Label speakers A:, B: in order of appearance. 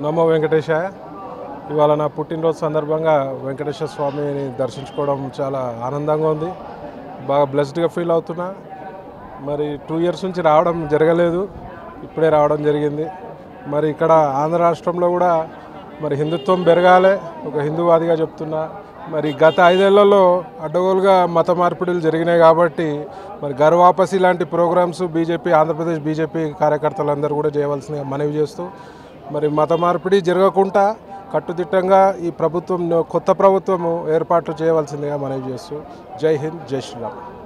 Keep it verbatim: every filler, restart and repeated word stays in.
A: నమో వెంకటేశాయ. ఇవాళ నా పుట్టినరోజు సందర్భంగా వెంకటేశ్వర స్వామిని దర్శించుకోవడం చాలా ఆనందంగా ఉంది. బాగా బ్లెస్డ్గా ఫీల్ అవుతున్నా. మరి టూ ఇయర్స్ నుంచి రావడం జరగలేదు, ఇప్పుడే రావడం జరిగింది. మరి ఇక్కడ ఆంధ్ర రాష్ట్రంలో కూడా మరి హిందుత్వం పెరగాలి, ఒక హిందూవాదిగా చెప్తున్నా. మరి గత ఐదేళ్లలో అడ్డగోలుగా మత మార్పిడులు జరిగినాయి కాబట్టి మరి గర్వాపసి లాంటి ప్రోగ్రామ్స్ బీజేపీ ఆంధ్రప్రదేశ్ బీజేపీ కార్యకర్తలందరూ కూడా చేయవలసిన మనవి చేస్తూ మరి మత మార్పిడి జరగకుండా కట్టుదిట్టంగా ఈ ప్రభుత్వం కొత్త ప్రభుత్వము ఏర్పాట్లు చేయవలసిందిగా మనవి చేస్తూ జై హింద్, జై శ్రీరామ్.